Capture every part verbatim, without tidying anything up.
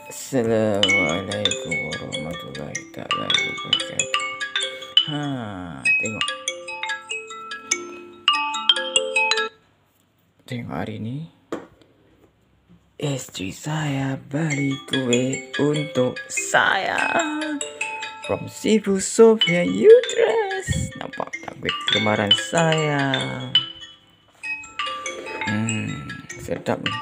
Assalamualaikum warahmatullahi taala wabarakatuh. Ha, tengok. Tengok hari ni isteri saya beli kue untuk saya from Sifu Sofia Uterus. Nampak tak kue kegemaran saya? Hmm, sedap ni.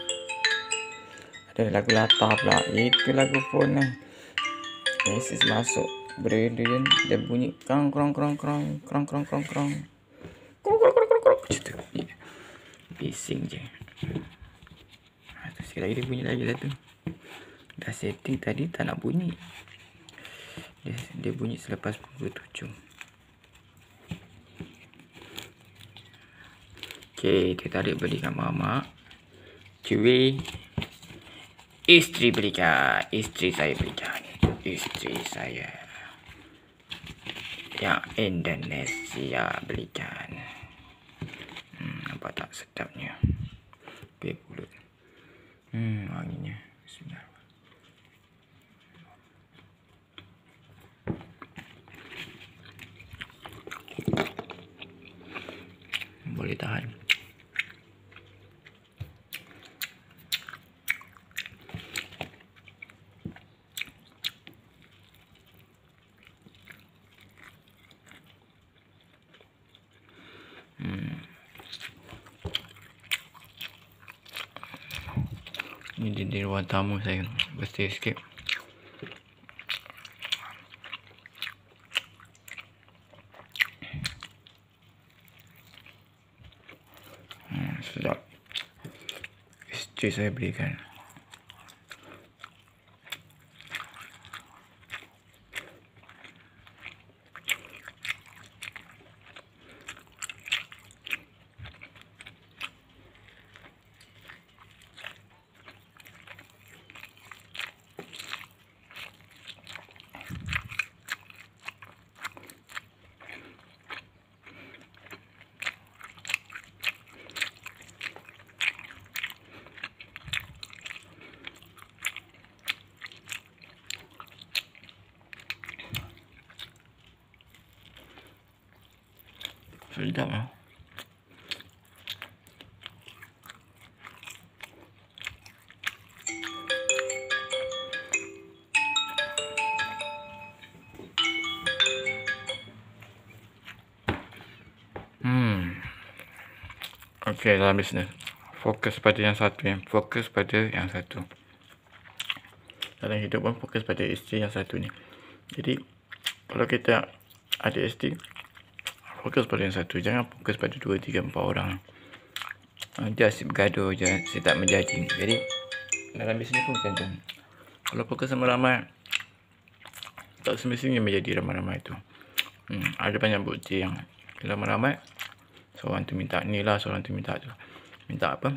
Ada lagu latar pula. Itu lagu phone lah. Message masuk. Brilliant. Dia bunyi krong krong krong krong krong krong krong krong. Krong krong krong krong krong. Macam tu. Bising je. Ha, tu sekali lagi dia bunyi lagi lah tu. Dah setting tadi tak nak bunyi. Dia, dia bunyi selepas pukul tujuh. Okay, dia tarik belikan mamak. Cuy. Isteri belikan. Isteri saya belikan. Isteri saya yang Indonesia belikan. Hmm, nampak tak sedapnya? Kuih pulut. Hmm, wanginya. Bismillah. Boleh tahan. Hmm. Ini di, di ruang tamu saya bersih sikit. Hmm, sedap. Isteri saya belikan. Sedap lah. Hmm. Okey, dalam bisnes fokus pada yang satu, yang fokus pada yang satu. Dalam hidup pun fokus pada isteri yang satu ni. Jadi kalau kita ada isteri, fokus pada yang satu. Jangan fokus pada dua, tiga, empat orang. Dia asyik bergaduh je, saya tak menjadi. Jadi dalam bisnes pun macam tu. Kalau fokus sama ramai, tak semestinya menjadi ramai-ramai tu. Hmm, ada banyak bukti yang ramai-ramai, seorang tu minta ni lah, seorang tu minta tu. Minta apa?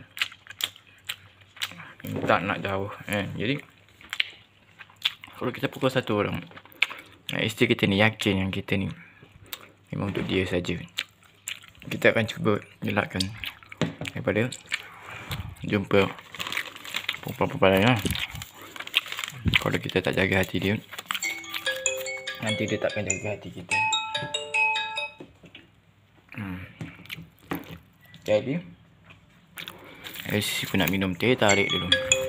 Minta nak jauh. Eh, jadi kalau kita fokus satu orang, isteri kita ni yakin yang kita ni memang untuk dia saja, kita akan cuba elakkan daripada jumpa perempuan-perempuan lain lah. Kalau kita tak jaga hati dia, nanti dia takkan jaga hati kita. Hmm. Jadi Esi pun nak minum teh, tarik dulu.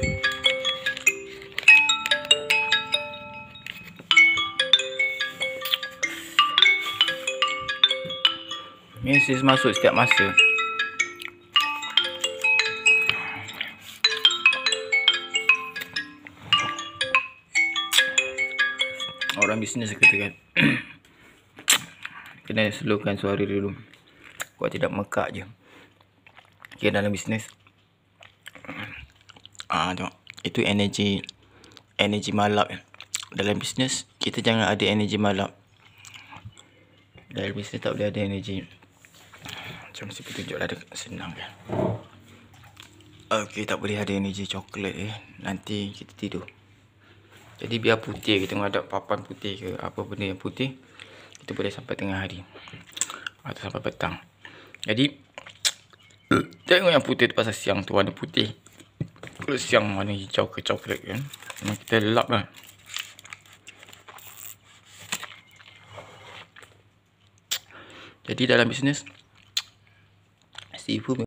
Mesej masuk setiap masa. Orang bisnes katakan kena slowkan suara dulu. Kau tidak mekak je. Okay, dalam bisnes ah, tengok. Itu energi energi malap. Dalam bisnes kita jangan ada energi malap. Dalam bisnes tak boleh ada energi. Macam si petunjuk lah, ada senang kan. Okey, tak boleh ada energi coklat eh. Nanti kita tidur. Jadi biar putih, kita menghadap papan putih ke apa benda yang putih, kita boleh sampai tengah hari atau sampai petang. Jadi tengok yang putih tu pasal siang tu warna putih. kulit siang warna hijau ke coklat kan. Memang kita lap lah. Jadi dalam bisnes seafood